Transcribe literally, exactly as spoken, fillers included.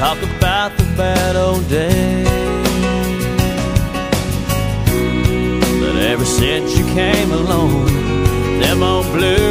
talk about the bad old days. But ever since you came along, them old blues